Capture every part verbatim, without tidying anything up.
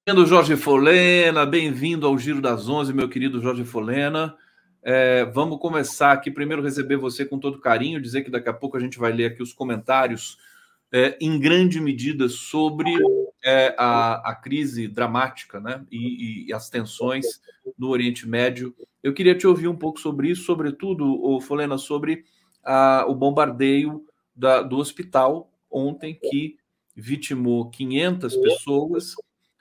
Bem-vindo, Jorge Folena, bem-vindo ao Giro das Onze, meu querido Jorge Folena. É, vamos começar aqui, primeiro receber você com todo carinho, dizer que daqui a pouco a gente vai ler aqui os comentários, é, em grande medida, sobre é, a, a crise dramática, né, e, e as tensões no Oriente Médio. Eu queria te ouvir um pouco sobre isso, sobretudo, o Folena, sobre a, o bombardeio da, do hospital ontem, que vitimou quinhentas pessoas.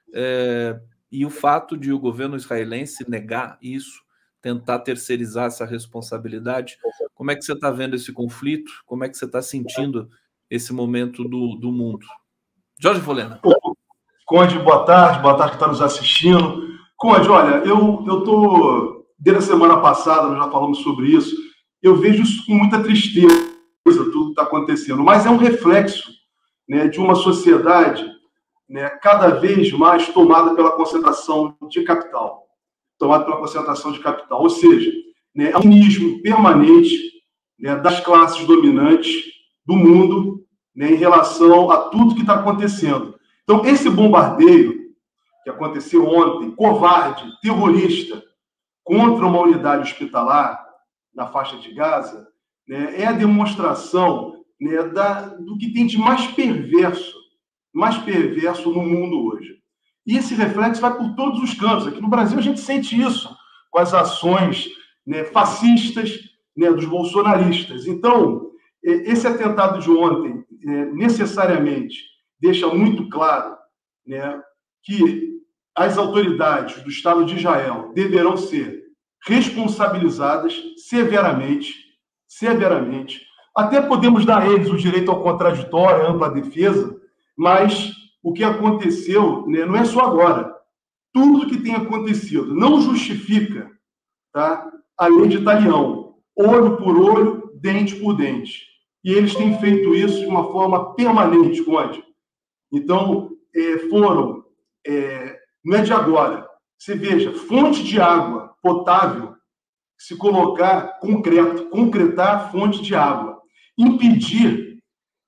É, e o fato de o governo israelense negar isso, tentar terceirizar essa responsabilidade, como é que você está vendo esse conflito? Como é que você está sentindo esse momento do, do mundo? Jorge Folena. Conde, boa tarde, boa tarde que está nos assistindo. Conde, olha, eu estou, desde a semana passada, nós já falamos sobre isso, eu vejo isso com muita tristeza, tudo que está acontecendo, mas é um reflexo, né, de uma sociedade, né, cada vez mais tomada pela concentração de capital. Tomada pela concentração de capital. Ou seja, né, é um cinismo permanente, né, das classes dominantes do mundo, né, em relação a tudo que está acontecendo. Então, esse bombardeio que aconteceu ontem, covarde, terrorista, contra uma unidade hospitalar na faixa de Gaza, né, é a demonstração, né, da, do que tem de mais perverso mais perverso no mundo hoje. E esse reflexo vai por todos os cantos. Aqui no Brasil a gente sente isso, com as ações, né, fascistas, né, dos bolsonaristas. Então, esse atentado de ontem, é, necessariamente, deixa muito claro, né, que as autoridades do Estado de Israel deverão ser responsabilizadas severamente, severamente. Até podemos dar a eles o direito ao contraditório, à ampla defesa, mas o que aconteceu, né, não é só agora. Tudo que tem acontecido não justifica, tá, a lei de Talião. Olho por olho, dente por dente. E eles têm feito isso de uma forma permanente, Conde. Então, é, foram... É, não é de agora. Você veja, fonte de água potável, se colocar concreto, concretar a fonte de água. Impedir,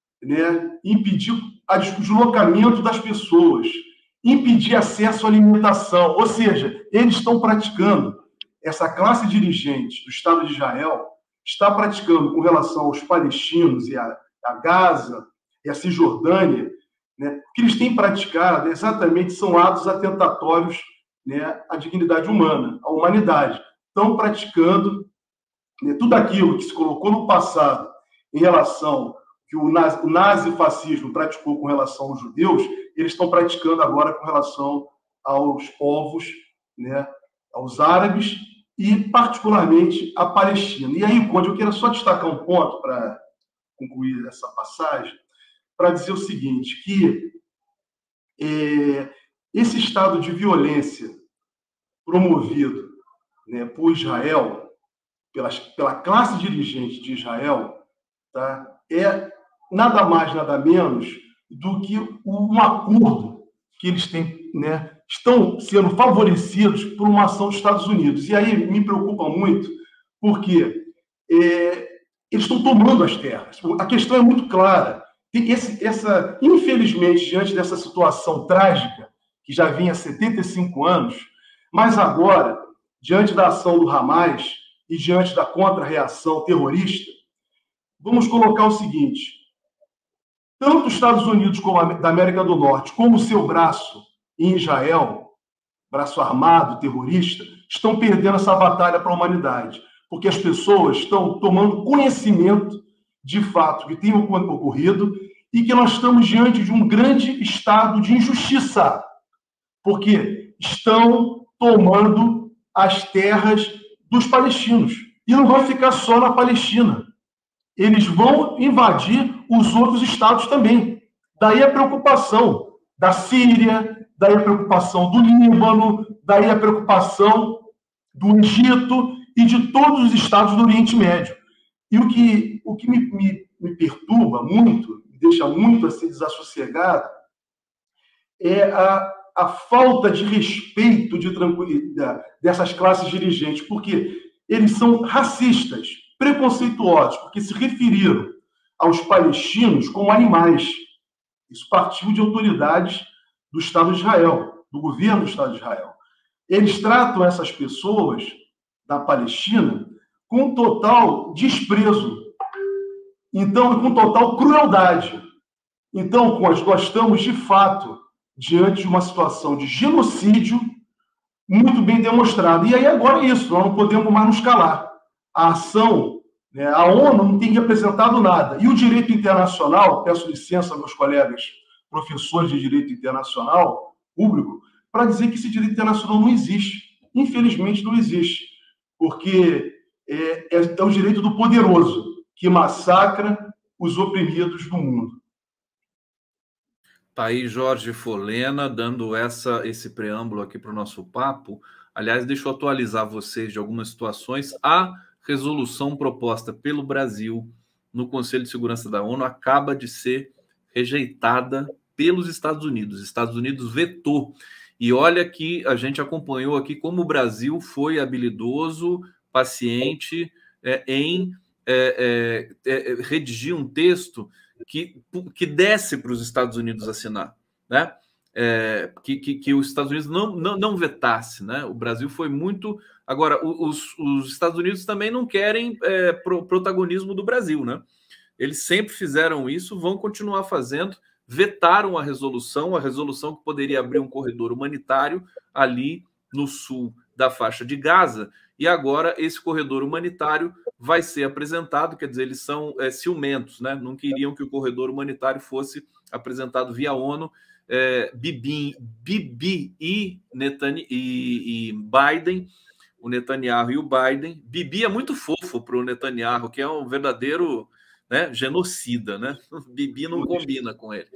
né, impedir o deslocamento das pessoas, impedir acesso à alimentação. Ou seja, eles estão praticando, essa classe dirigente do Estado de Israel está praticando com relação aos palestinos e a, a Gaza e a Cisjordânia, né, o que eles têm praticado exatamente são atos atentatórios, né, à dignidade humana, à humanidade. Estão praticando, né, tudo aquilo que se colocou no passado em relação que o nazifascismo praticou com relação aos judeus, eles estão praticando agora com relação aos povos, né, aos árabes e, particularmente, a Palestina. E aí, Conde, eu quero só destacar um ponto para concluir essa passagem, para dizer o seguinte, que é, esse estado de violência promovido, né, por Israel, pelas, pela classe dirigente de Israel, tá, é nada mais, nada menos do que um acordo que eles têm, né, estão sendo favorecidos por uma ação dos Estados Unidos. E aí me preocupa muito, porque é, eles estão tomando as terras. A questão é muito clara. Esse, essa, infelizmente, diante dessa situação trágica, que já vinha há setenta e cinco anos, mas agora, diante da ação do Hamas e diante da contra-reação terrorista, vamos colocar o seguinte: tanto os Estados Unidos como a, da América do Norte, como o seu braço em Israel, braço armado, terrorista, estão perdendo essa batalha para a humanidade, porque as pessoas estão tomando conhecimento de fato que tem ocorrido e que nós estamos diante de um grande estado de injustiça, porque estão tomando as terras dos palestinos. E não vai ficar só na Palestina. Eles vão invadir os outros estados também. Daí a preocupação da Síria, daí a preocupação do Líbano, daí a preocupação do Egito e de todos os estados do Oriente Médio. E o que, o que me, me, me perturba muito, me deixa muito assim desassossegado, é a, a falta de respeito, de tranquilidade dessas classes dirigentes, porque eles são racistas, preconceituosos, porque se referiram aos palestinos como animais. Isso partiu de autoridades do Estado de Israel. do governo do Estado de Israel. Eles tratam essas pessoas da Palestina com total desprezo, então, com total crueldade. Então, nós estamos, de fato, diante de uma situação de genocídio muito bem demonstrada. E aí, agora é isso, nós não podemos mais nos calar. A ação, né, a ONU não tem representado nada. E o direito internacional, peço licença aos meus colegas professores de direito internacional público, para dizer que esse direito internacional não existe. Infelizmente, não existe. Porque é, é, é o direito do poderoso que massacra os oprimidos do mundo. Tá aí Jorge Folena dando essa, esse preâmbulo aqui para o nosso papo. Aliás, deixa eu atualizar vocês de algumas situações. A resolução proposta pelo Brasil no Conselho de Segurança da ONU acaba de ser rejeitada pelos Estados Unidos. Os Estados Unidos vetou. E olha que a gente acompanhou aqui como o Brasil foi habilidoso, paciente é, em é, é, é, redigir um texto que, que desse para os Estados Unidos assinar, né? É, que, que, que os Estados Unidos não, não, não vetasse, né? O Brasil foi muito... Agora, os, os Estados Unidos também não querem é, pro, protagonismo do Brasil, né? Eles sempre fizeram isso, vão continuar fazendo, vetaram a resolução, a resolução que poderia abrir um corredor humanitário ali no sul da faixa de Gaza, e agora esse corredor humanitário vai ser apresentado, quer dizer, eles são é, ciumentos, né? Não queriam que o corredor humanitário fosse apresentado via ONU. É, Bibi, Bibi e, Netanyahu, e, e Biden, o Netanyahu e o Biden. Bibi é muito fofo para o Netanyahu, que é um verdadeiro, né, genocida, né? Bibi não combina com ele.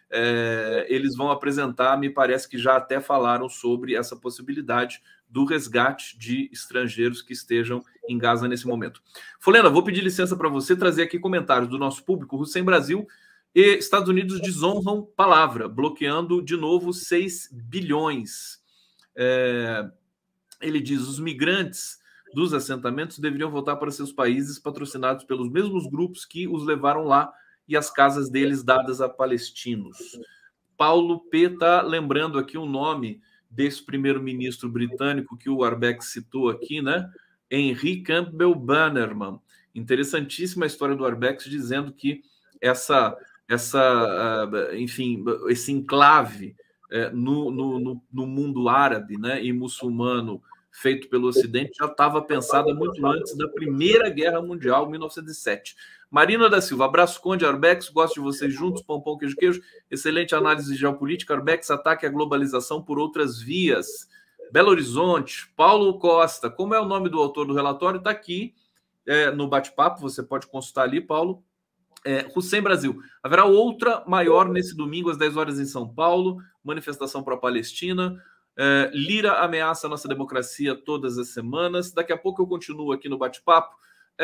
É, eles vão apresentar, me parece que já até falaram sobre essa possibilidade do resgate de estrangeiros que estejam em Gaza nesse momento. Folena, vou pedir licença para você trazer aqui comentários do nosso público. Hussein Brasil e Estados Unidos desonram palavra, bloqueando de novo seis bilhões. É, ele diz, os migrantes dos assentamentos deveriam voltar para seus países patrocinados pelos mesmos grupos que os levaram lá e as casas deles dadas a palestinos. Paulo P. está lembrando aqui o nome desse primeiro-ministro britânico que o Arbex citou aqui, né? Henry Campbell Bannerman. Interessantíssima a história do Arbex, dizendo que essa, essa enfim, esse enclave no, no, no mundo árabe, né, e muçulmano feito pelo Ocidente já estava pensada muito antes da Primeira Guerra Mundial, mil novecentos e sete. Marina da Silva, abraço, Conde, Arbex, gosto de vocês juntos, pão, pão, queijo, queijo. Excelente análise de geopolítica, Arbex, ataque à globalização por outras vias. Belo Horizonte, Paulo Costa, como é o nome do autor do relatório? Está aqui é, no bate-papo, você pode consultar ali, Paulo. É, Hussein Brasil, haverá outra maior nesse domingo às dez horas em São Paulo, manifestação para a Palestina. É, Lira ameaça a nossa democracia todas as semanas. Daqui a pouco eu continuo aqui no bate-papo.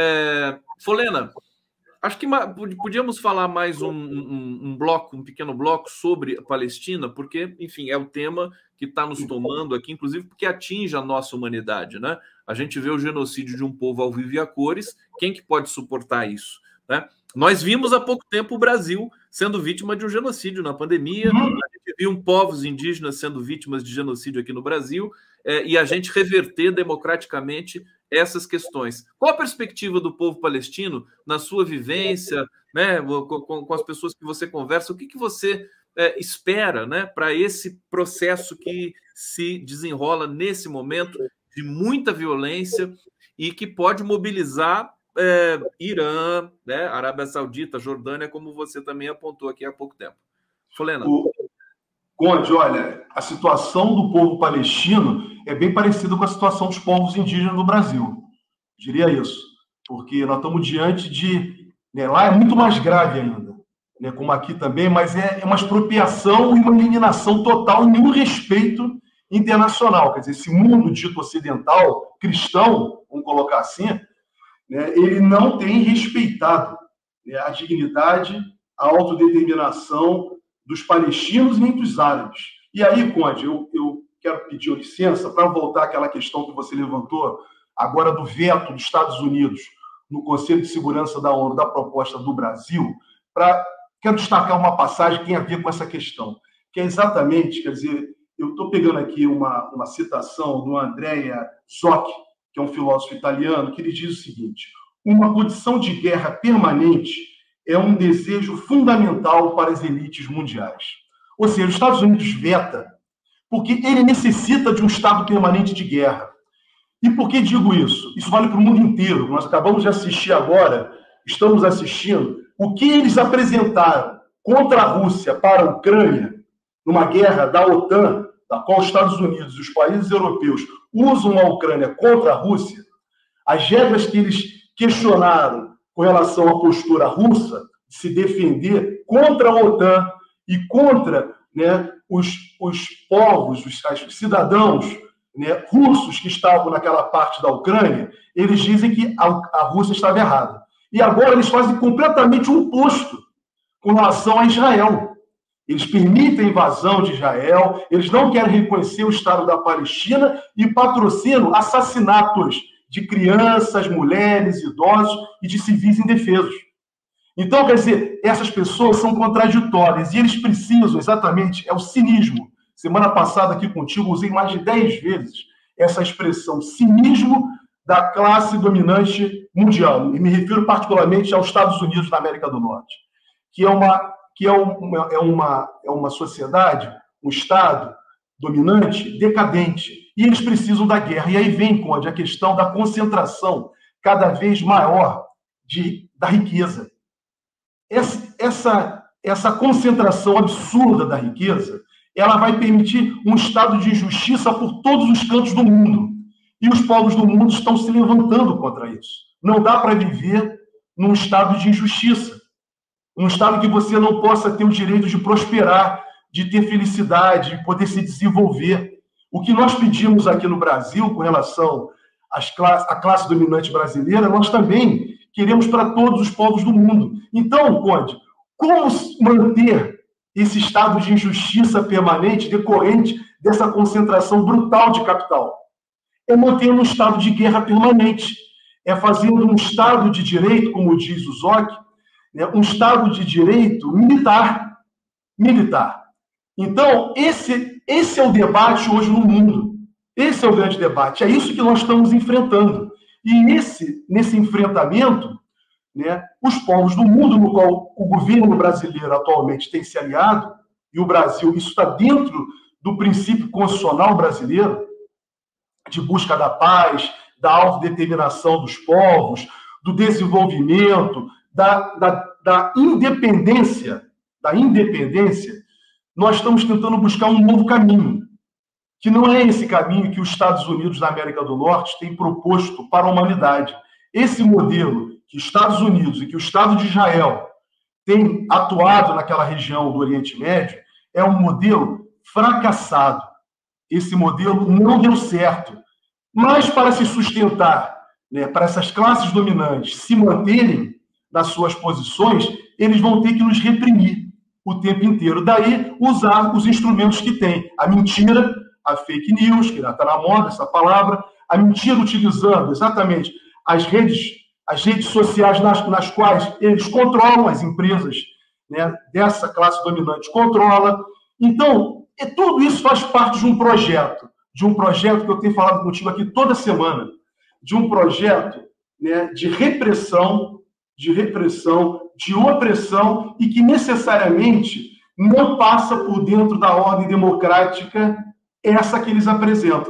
É, Folena, acho que podíamos falar mais um, um, um bloco, um pequeno bloco sobre a Palestina, porque, enfim, é o tema que está nos tomando aqui, inclusive porque atinge a nossa humanidade, né? A gente vê o genocídio de um povo ao vivo e a cores. Quem que pode suportar isso, né? Nós vimos há pouco tempo o Brasil sendo vítima de um genocídio na pandemia, a gente viu povos indígenas sendo vítimas de genocídio aqui no Brasil, é, e a gente reverter democraticamente essas questões. Qual a perspectiva do povo palestino na sua vivência, né, com, com as pessoas que você conversa? O que, que você é, espera, né, para esse processo que se desenrola nesse momento de muita violência e que pode mobilizar É, Irã, né, Arábia Saudita, Jordânia, como você também apontou aqui há pouco tempo. Folena. O... Conde, olha, a situação do povo palestino é bem parecida com a situação dos povos indígenas no Brasil. Diria isso. Porque nós estamos diante de... Né, lá é muito mais grave ainda, né, como aqui também, mas é, é uma expropriação e uma eliminação total e nenhum respeito internacional. Quer dizer, esse mundo dito ocidental, cristão, vamos colocar assim, né, ele não tem respeitado, né, a dignidade, a autodeterminação dos palestinos e nem dos árabes. E aí, Conde, eu, eu quero pedir licença para voltar àquela questão que você levantou agora do veto dos Estados Unidos no Conselho de Segurança da ONU da proposta do Brasil, para quero destacar uma passagem que tem a ver com essa questão, que é exatamente, quer dizer, eu estou pegando aqui uma, uma citação do Andrea Zocchi, que é um filósofo italiano, que ele diz o seguinte: uma condição de guerra permanente é um desejo fundamental para as elites mundiais. Ou seja, os Estados Unidos veta porque ele necessita de um estado permanente de guerra. E por que digo isso? Isso vale para o mundo inteiro. Nós acabamos de assistir agora, estamos assistindo, o que eles apresentaram contra a Rússia para a Ucrânia, numa guerra da OTAN, da qual os Estados Unidos e os países europeus usam a Ucrânia contra a Rússia, as regras que eles questionaram com relação à postura russa de se defender contra a OTAN e contra, né, os, os povos, os, os cidadãos, né, russos que estavam naquela parte da Ucrânia, eles dizem que a, a Rússia estava errada. E agora eles fazem completamente o oposto com relação a Israel. Eles permitem a invasão de Israel, eles não querem reconhecer o Estado da Palestina e patrocinam assassinatos de crianças, mulheres, idosos e de civis indefesos. Então, quer dizer, essas pessoas são contraditórias e eles precisam, exatamente, é o cinismo. Semana passada aqui contigo usei mais de dez vezes essa expressão, cinismo da classe dominante mundial. E me refiro particularmente aos Estados Unidos da América do Norte, que é uma, que é uma, é uma, é uma sociedade, um Estado dominante, decadente. E eles precisam da guerra. E aí vem, Conde, a questão da concentração cada vez maior de, da riqueza. Essa, essa, essa concentração absurda da riqueza, ela vai permitir um estado de injustiça por todos os cantos do mundo. E os povos do mundo estão se levantando contra isso. Não dá para viver num estado de injustiça. Um estado que você não possa ter o direito de prosperar, de ter felicidade, de poder se desenvolver. O que nós pedimos aqui no Brasil com relação às classe, à classe dominante brasileira, nós também queremos para todos os povos do mundo. Então, Conde, como manter esse estado de injustiça permanente decorrente dessa concentração brutal de capital? É manter um estado de guerra permanente. É fazendo um estado de direito, como diz o Zocchi, né, um estado de direito militar. Militar. Então, esse, esse é o debate hoje no mundo. Esse é o grande debate. É isso que nós estamos enfrentando. E nesse, nesse enfrentamento, né, os povos do mundo no qual o governo brasileiro atualmente tem se aliado, e o Brasil, isso está dentro do princípio constitucional brasileiro, de busca da paz, da autodeterminação dos povos, do desenvolvimento, da, da, da independência, da independência, nós estamos tentando buscar um novo caminho, que não é esse caminho que os Estados Unidos da América do Norte têm proposto para a humanidade. Esse modelo que os Estados Unidos e que o Estado de Israel têm atuado naquela região do Oriente Médio é um modelo fracassado. Esse modelo não deu certo. Mas para se sustentar, né, para essas classes dominantes se manterem nas suas posições, eles vão ter que nos reprimir o tempo inteiro. Daí, usar os instrumentos que têm. A mentira, a fake news, que já está na moda essa palavra, a mentira utilizando exatamente as redes, as redes sociais nas, nas quais eles controlam, as empresas, né, dessa classe dominante controla. Então, é, tudo isso faz parte de um projeto, de um projeto que eu tenho falado contigo aqui toda semana, de um projeto, né, de repressão, de repressão, de opressão, e que necessariamente não passa por dentro da ordem democrática essa que eles apresentam.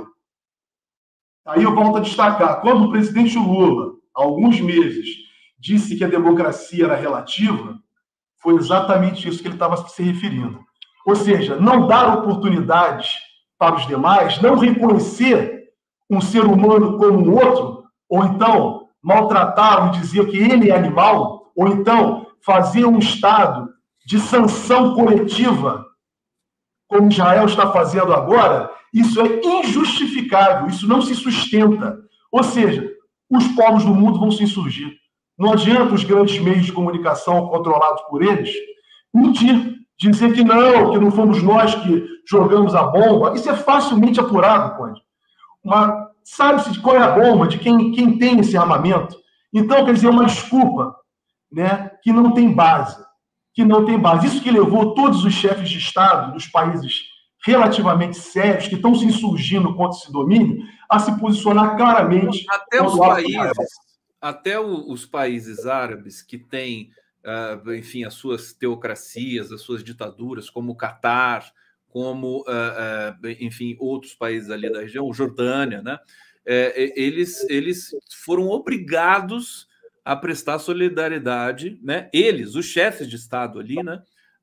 Aí eu volto a destacar, quando o presidente Lula, há alguns meses, disse que a democracia era relativa, foi exatamente isso que ele estava se referindo. Ou seja, não dar oportunidades para os demais, não reconhecer um ser humano como um outro, ou então maltratá-lo e dizer que ele é animal, ou então fazer um estado de sanção coletiva, como Israel está fazendo agora, isso é injustificável, isso não se sustenta. Ou seja, os povos do mundo vão se insurgir. Não adianta os grandes meios de comunicação controlados por eles mentir, dizer que não, que não fomos nós que jogamos a bomba. Isso é facilmente apurado, Conde. Uma... Sabe-se de qual é a bomba, de quem, quem tem esse armamento. Então, quer dizer, é uma desculpa, né, que não tem base. Que não tem base. Isso que levou todos os chefes de Estado dos países relativamente sérios, que estão se insurgindo contra esse domínio, a se posicionar claramente. Até os países, até o, os países árabes que têm, uh, enfim, as suas teocracias, as suas ditaduras, como o Catar, como, uh, uh, enfim, outros países ali da região, Jordânia, né? É, eles, eles foram obrigados a prestar solidariedade, né? Eles, os chefes de Estado ali, né?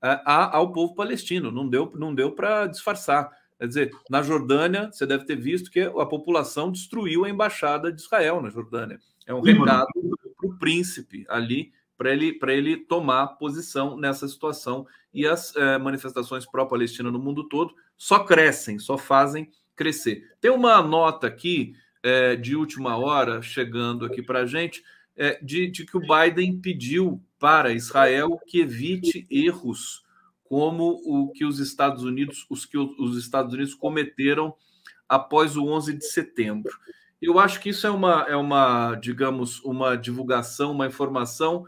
A, ao povo palestino. Não deu, não deu para disfarçar. Quer dizer, na Jordânia, você deve ter visto que a população destruiu a embaixada de Israel na Jordânia. É um recado para o príncipe ali, para ele, para ele tomar posição nessa situação. E as é, manifestações pró-Palestina no mundo todo só crescem, só fazem crescer. Tem uma nota aqui é, de última hora chegando aqui para a gente, é, de, de que o Biden pediu para Israel que evite erros como o que os Estados Unidos, os que os Estados Unidos cometeram após o onze de setembro. Eu acho que isso é uma, é uma digamos, uma divulgação, uma informação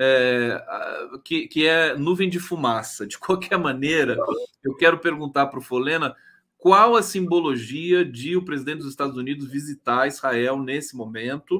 é, que, que é nuvem de fumaça. De qualquer maneira, eu quero perguntar para o Folena qual a simbologia de o presidente dos Estados Unidos visitar Israel nesse momento,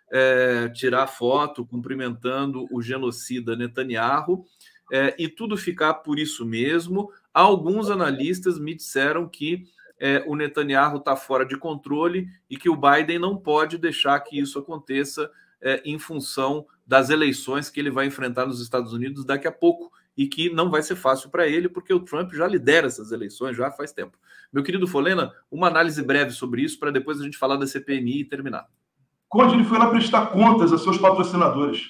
é, tirar foto cumprimentando o genocida Netanyahu, é, e tudo ficar por isso mesmo. Alguns analistas me disseram que é, o Netanyahu está fora de controle e que o Biden não pode deixar que isso aconteça é, em função das eleições que ele vai enfrentar nos Estados Unidos daqui a pouco, e que não vai ser fácil para ele, porque o Trump já lidera essas eleições já faz tempo. Meu querido Folena, uma análise breve sobre isso, para depois a gente falar da C P M I e terminar. Conde, ele foi lá prestar contas a seus patrocinadores,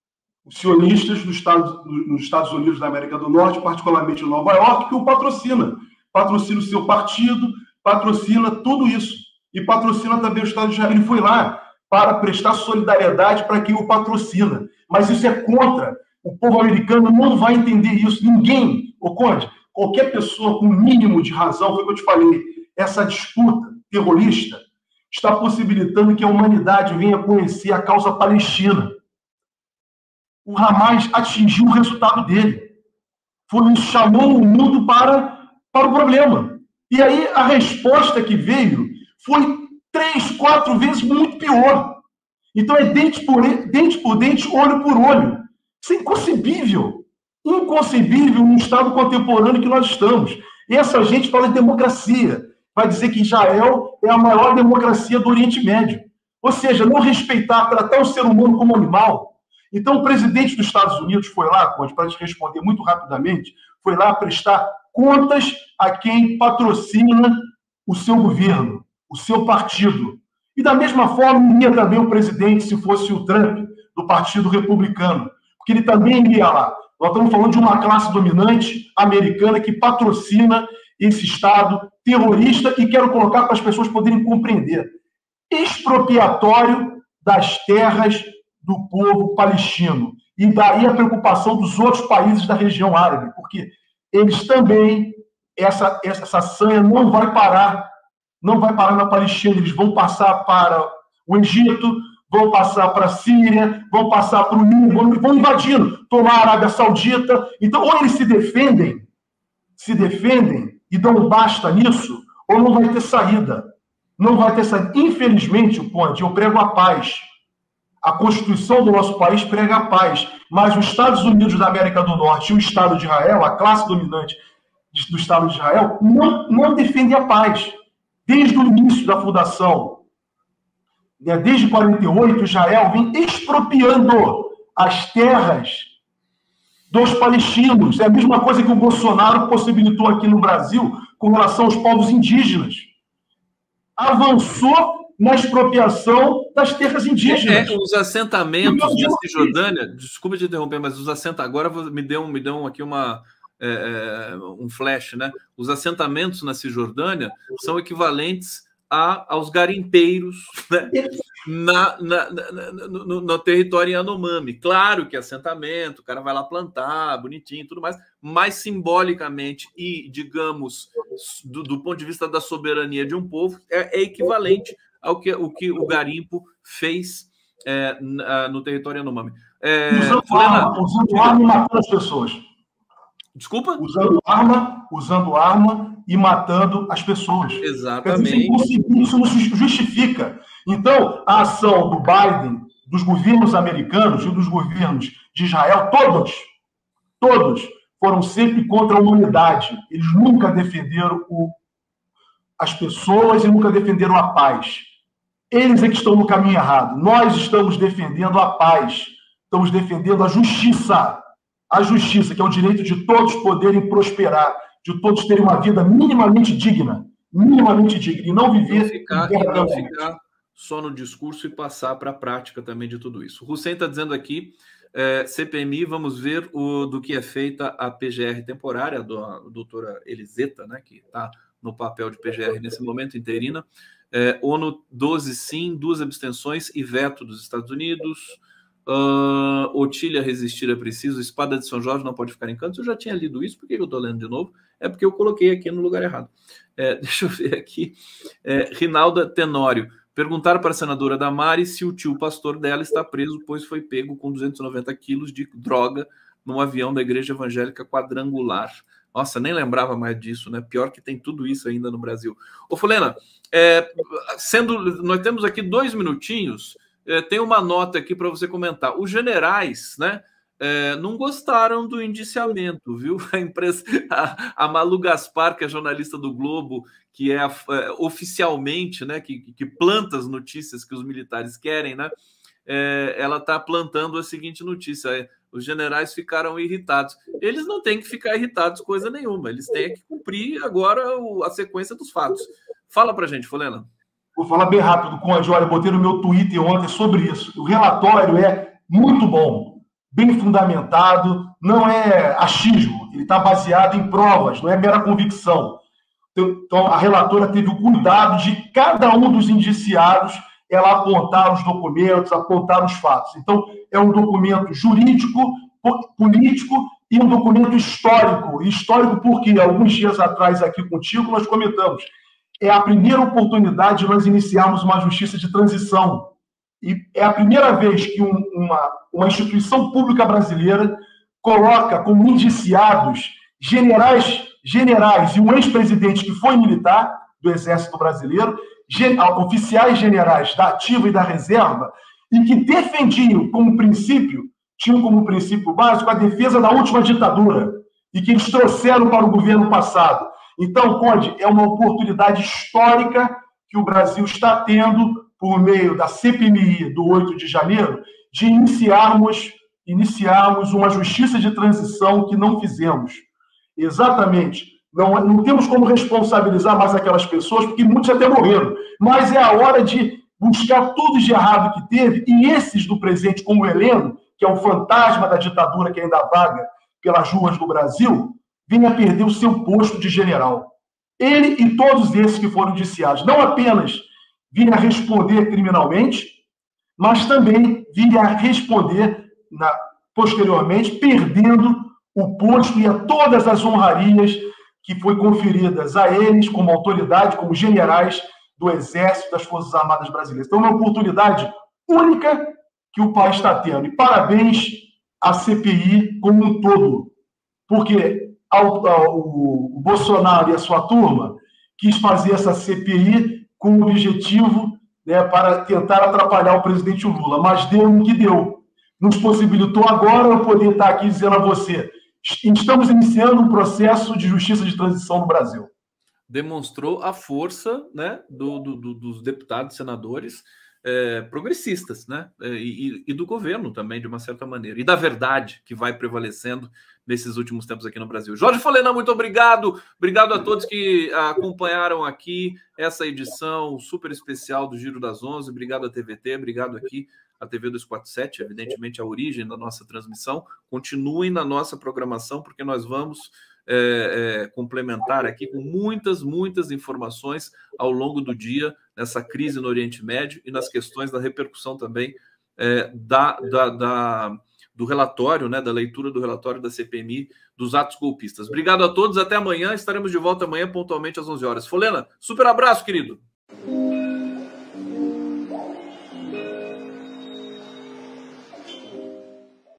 os sionistas dos Estados, nos Estados Unidos da América do Norte, particularmente em Nova York, que o patrocina. Patrocina o seu partido, patrocina tudo isso. E patrocina também o Estado de Israel. Ele foi lá para prestar solidariedade para quem o patrocina. Mas isso é contra. O povo americano não vai entender isso. Ninguém, ô Conde, qualquer pessoa com o mínimo de razão, foi o que eu te falei, essa disputa terrorista está possibilitando que a humanidade venha conhecer a causa palestina. O Hamas atingiu o resultado dele. Foi isso, chamou o mundo para, para o problema. E aí a resposta que veio foi três, quatro vezes muito pior. Então é dente por dente, por dente, olho por olho. Isso é inconcebível. Inconcebível num Estado contemporâneo que nós estamos. E essa gente fala de democracia. Vai dizer que Israel é a maior democracia do Oriente Médio. Ou seja, não respeitar, tratar o ser humano como animal. Então, o presidente dos Estados Unidos foi lá, Conde, para te responder muito rapidamente, foi lá prestar contas a quem patrocina o seu governo, o seu partido. E, da mesma forma, iria também o presidente, se fosse o Trump, do Partido Republicano, porque ele também iria lá. Nós estamos falando de uma classe dominante americana que patrocina esse Estado terrorista, e quero colocar para as pessoas poderem compreender. Expropriatório das terras do povo palestino. E daí a preocupação dos outros países da região árabe, porque eles também, essa, essa sanha não vai parar, não vai parar na Palestina, eles vão passar para o Egito, vão passar para a Síria, vão passar para o Líbano, vão invadindo, tomar a Arábia Saudita. Então, ou eles se defendem, se defendem e dão um basta nisso, ou não vai ter saída. Não vai ter saída. Infelizmente, Conde, eu prego a paz. A Constituição do nosso país prega a paz, mas os Estados Unidos da América do Norte e o Estado de Israel, a classe dominante do Estado de Israel, não, não defende a paz. Desde o início da fundação, desde quarenta e oito, Israel vem expropriando as terras dos palestinos. É a mesma coisa que o Bolsonaro possibilitou aqui no Brasil com relação aos povos indígenas. Avançou na expropriação das terras indígenas. É, é, os assentamentos da Cisjordânia, desculpa te interromper, mas os assentamentos, agora me deu, me deu aqui uma, é, um flash, né? Os assentamentos na Cisjordânia são equivalentes a, aos garimpeiros, né? na, na, na, no, no território Yanomami. Claro que assentamento, o cara vai lá plantar, bonitinho e tudo mais, mas simbolicamente e, digamos, do, do ponto de vista da soberania de um povo, é, é equivalente ao que o, que o garimpo fez é, no território Yanomami. É, usando arma, usando arma e matando as pessoas. Desculpa? Usando arma, usando arma e matando as pessoas. Exatamente. Isso não justifica. Então, a ação do Biden, dos governos americanos e dos governos de Israel, todos, todos foram sempre contra a humanidade. Eles nunca defenderam o, as pessoas e nunca defenderam a paz. Eles é que estão no caminho errado. Nós estamos defendendo a paz. Estamos defendendo a justiça. A justiça, que é o direito de todos poderem prosperar, de todos terem uma vida minimamente digna. Minimamente digna. E não viver... Não ficar, e não ficar só no discurso e passar para a prática também de tudo isso. O Hussein está dizendo aqui, é, C P M I, vamos ver o, do que é feita a P G R temporária, a doutora Eliseta, né, que está no papel de P G R nesse momento, interina. É, ONU doze sim, duas abstenções e veto dos Estados Unidos. Uh, Otília resistir é preciso. Espada de São Jorge não pode ficar em cantos. Eu já tinha lido isso, por que eu estou lendo de novo? É porque eu coloquei aqui no lugar errado. É, deixa eu ver aqui. É, Rinalda Tenório. Perguntaram para a senadora Damari se o tio pastor dela está preso, pois foi pego com duzentos e noventa quilos de droga num avião da Igreja Evangélica Quadrangular. Nossa, nem lembrava mais disso, né? Pior que tem tudo isso ainda no Brasil. Ô, Folena, é, sendo, nós temos aqui dois minutinhos, é, tem uma nota aqui para você comentar. Os generais, né, é, não gostaram do indiciamento, viu? A, empresa, a, a Malu Gaspar, que é jornalista do Globo, que é, é oficialmente, né, que, que planta as notícias que os militares querem, né? É, ela está plantando a seguinte notícia: é, os generais ficaram irritados. Eles não têm que ficar irritados coisa nenhuma, eles têm que cumprir agora o, a sequência dos fatos. Fala pra gente, Folena. Vou falar bem rápido, Conde. Olha, eu botei no meu Twitter ontem sobre isso. O relatório é muito bom, bem fundamentado, não é achismo, ele está baseado em provas, não é mera convicção. Então, a relatora teve o cuidado de cada um dos indiciados ela apontar os documentos, apontar os fatos. Então, é um documento jurídico, político e um documento histórico. Histórico porque, alguns dias atrás, aqui contigo, nós comentamos, é a primeira oportunidade de nós iniciarmos uma justiça de transição. E é a primeira vez que um, uma, uma instituição pública brasileira coloca como indiciados generais, generais e um ex-presidente que foi militar do Exército Brasileiro, oficiais generais da ativa e da reserva, e que defendiam como princípio, tinham como princípio básico a defesa da última ditadura, e que eles trouxeram para o governo passado. Então, Conde, é uma oportunidade histórica que o Brasil está tendo, por meio da C P M I do oito de janeiro, de iniciarmos, iniciarmos uma justiça de transição que não fizemos. Exatamente. Não, não temos como responsabilizar mais aquelas pessoas, porque muitos até morreram. Mas é a hora de buscar tudo de errado que teve, e esses do presente, como o Heleno, que é o fantasma da ditadura que ainda vaga pelas ruas do Brasil, venha perder o seu posto de general. Ele e todos esses que foram indiciados, não apenas virem a responder criminalmente, mas também virem a responder na, posteriormente, perdendo o posto e a todas as honrarias que foi conferidas a eles como autoridade, como generais do Exército, das Forças Armadas Brasileiras. Então, é uma oportunidade única que o país está tendo. E parabéns à C P I como um todo, porque ao, ao, o Bolsonaro e a sua turma quis fazer essa C P I com o objetivo, né, para tentar atrapalhar o presidente Lula, mas deu o que deu. Nos possibilitou agora eu poder estar aqui dizendo a você: estamos iniciando um processo de justiça de transição no Brasil. Demonstrou a força, né, do, do, do, dos deputados, senadores é, progressistas, né, e, e do governo também, de uma certa maneira, e da verdade que vai prevalecendo nesses últimos tempos aqui no Brasil. Jorge Folena, muito obrigado. Obrigado a todos que acompanharam aqui essa edição super especial do Giro das Onze. Obrigado à T V T, obrigado aqui a T V dois quatro sete, evidentemente a origem da nossa transmissão. Continuem na nossa programação, porque nós vamos é, é, complementar aqui com muitas, muitas informações ao longo do dia nessa crise no Oriente Médio e nas questões da repercussão também é, da, da, da, do relatório, né, da leitura do relatório da C P M I dos atos golpistas. Obrigado a todos, até amanhã. Estaremos de volta amanhã pontualmente às onze horas. Folena, super abraço, querido.